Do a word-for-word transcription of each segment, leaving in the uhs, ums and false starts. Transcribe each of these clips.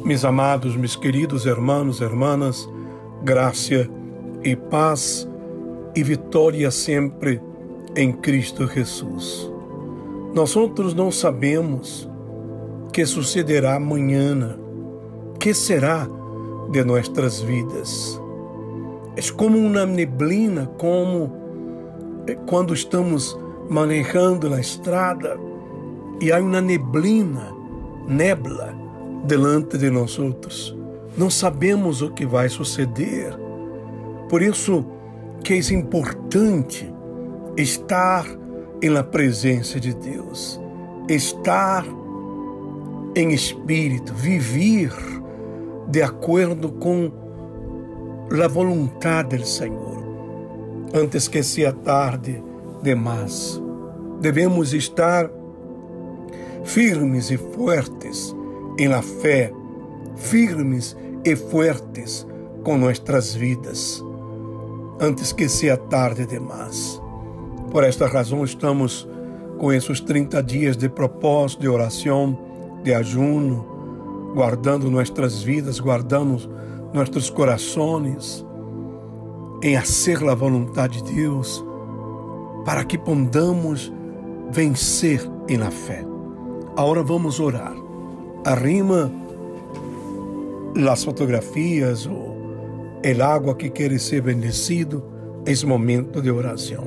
Mis amados, mis queridos hermanos, hermanas, graça e paz e vitória sempre em Cristo Jesus. Nós outros não sabemos o que sucederá amanhã, o que será de nossas vidas. É como uma neblina, como quando estamos manejando na estrada e há uma neblina, nebla, delante de nós outros. Não sabemos o que vai suceder. Por isso que é importante estar na presença de Deus, estar em espírito, viver de acordo com a vontade do Senhor. Antes que seja tarde demais, devemos estar firmes e fortes em la fé, firmes e fortes com nossas vidas, antes que seja tarde demais. Por esta razão estamos com esses trinta dias de propósito, de oração, de ajuno, guardando nossas vidas, guardando nossos corações, em fazer a vontade de Deus, para que podamos vencer na fé. Agora vamos orar. Arrima as fotografias ou el água que quer ser bendecido. É momento de oração.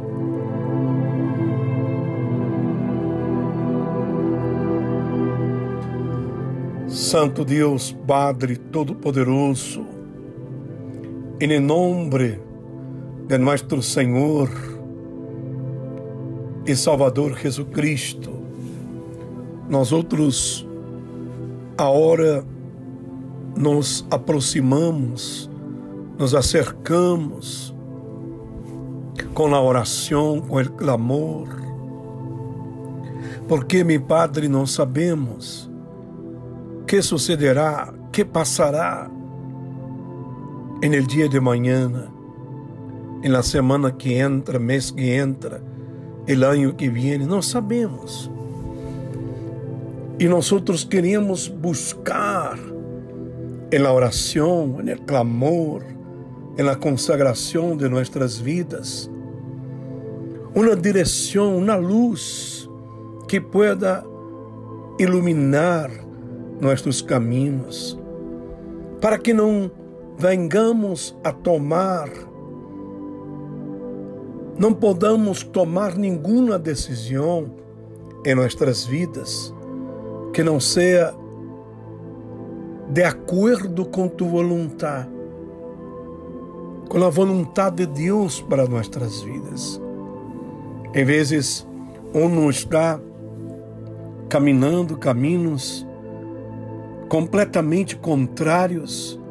Santo Deus, Padre Todo-Poderoso, em nome de nosso Senhor e Salvador Jesucristo, nós outros agora nos aproximamos, nos acercamos com a oração, com o clamor, porque, meu Padre, não sabemos que sucederá, que passará en el dia de mañana, en la semana que entra, mês que entra, el ano que viene, não sabemos. E nós outros queremos buscar em la oração, en el clamor, en la consagração de nossas vidas, uma direção, uma luz que pueda iluminar nossos caminhos, para que não vengamos a tomar, não podamos tomar nenhuma decisão em nossas vidas que não seja de acordo com tu vontade, com a vontade de Deus para nossas vidas. Em vezes, um está caminhando caminhos completamente contrários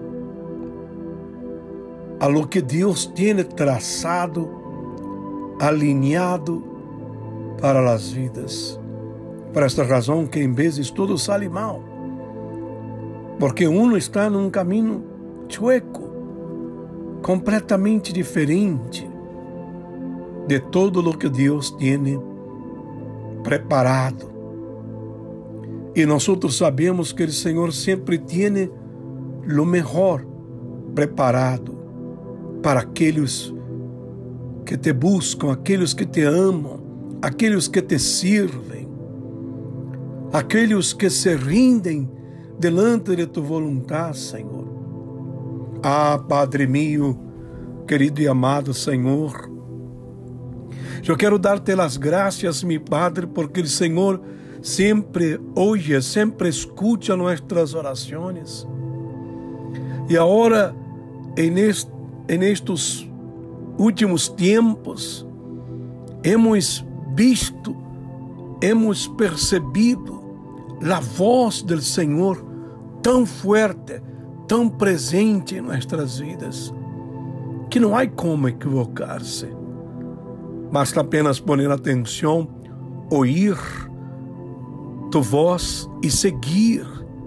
a lo que Deus tem traçado, alinhado para as vidas. Por esta razão que em vezes tudo sai mal, porque um está num caminho chueco, completamente diferente de todo o que Deus tem preparado. E nós outros sabemos que o Senhor sempre tem o melhor preparado para aqueles que te buscam, aqueles que te amam, aqueles que te servem, aqueles que se rindem delante de tu vontade, Senhor. Ah, Padre meu, querido e amado Senhor, eu quero dar-te as graças, meu Padre, porque o Senhor sempre ouve, sempre escuta nossas orações. E agora, em estes últimos tempos, hemos visto, hemos percebido a voz do Senhor tão forte, tão presente em nossas vidas, que não há como equivocar-se. Basta apenas poner atenção, ouvir tu voz e seguir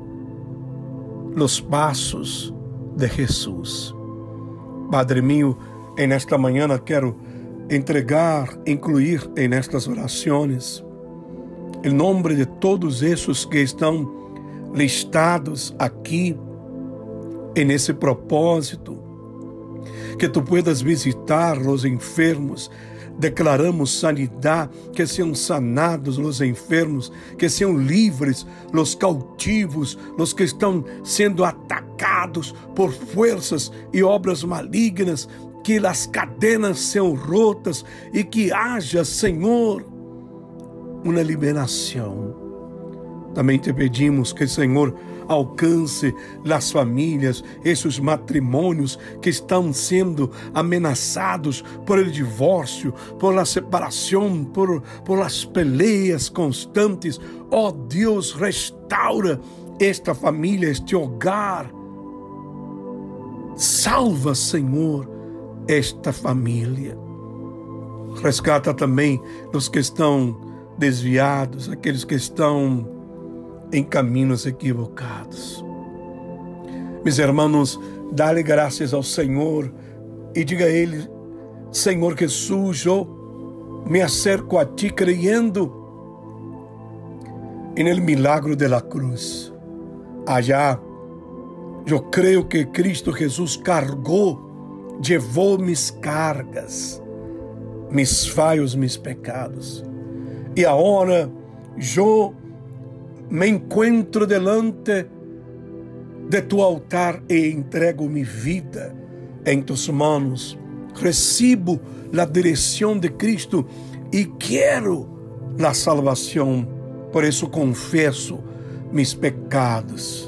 os passos de Jesus. Padre meu, em esta manhã quero entregar, incluir em estas orações, em nome de todos esses que estão listados aqui, nesse propósito, que tu puedas visitar os enfermos. Declaramos sanidade, que sejam sanados os enfermos, que sejam livres os cautivos, os que estão sendo atacados por forças e obras malignas, que as cadenas sejam rotas e que haja, Senhor, uma liberação. Também te pedimos que, Senhor, alcance as famílias, esses matrimônios que estão sendo ameaçados por el divórcio, por a separação, por, por as peleas constantes. Ó Deus, restaura esta família, este hogar. Salva, Senhor, esta família. Resgata também os que estão desviados, aqueles que estão em caminhos equivocados. Meus irmãos, dá-lhe graças ao Senhor e diga a Ele: Senhor Jesus, eu me acerco a Ti creyendo en el milagro de la cruz. Allá, eu creio que Cristo Jesus cargou, levou mis cargas, mis fallos, mis pecados. E agora, eu me encontro delante de tu altar e entrego mi vida em tus manos. Recibo a direção de Cristo e quero a salvação. Por isso confesso mis pecados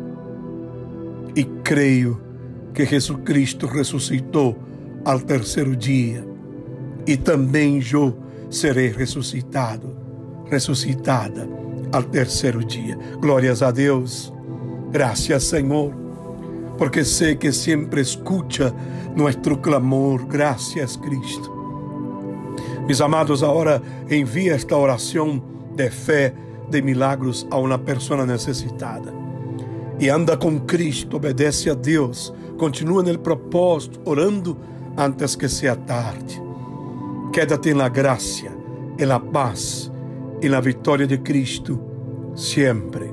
e creio que Jesucristo ressuscitou ao terceiro dia e também eu serei ressuscitado, ressuscitada ao terceiro dia. Glórias a Deus. Gracias, Senhor, porque sei que sempre escucha nosso clamor. Gracias, Cristo. Mis amados, agora envia esta oração de fé, de milagros a uma pessoa necessitada. E anda com Cristo, obedece a Deus, continua no propósito, orando antes que seja tarde. Quédate na graça, na paz e na vitória de Cristo, sempre.